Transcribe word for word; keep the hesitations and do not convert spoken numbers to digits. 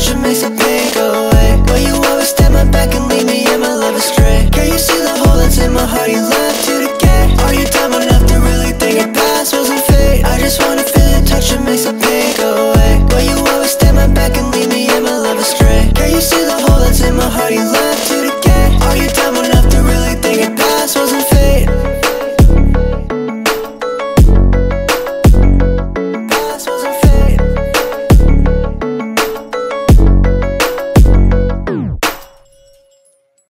should make the pain go away. But you always stab my back and leave me and my love astray. Can you see the hole that's in my heart? You love